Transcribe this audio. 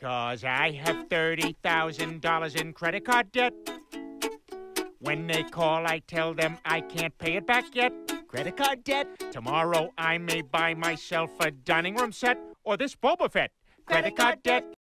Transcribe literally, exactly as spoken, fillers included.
'Cause I have thirty thousand dollars in credit card debt. When they call, I tell them I can't pay it back yet. Credit card debt? Tomorrow I may buy myself a dining room set or this Boba Fett. Credit card debt.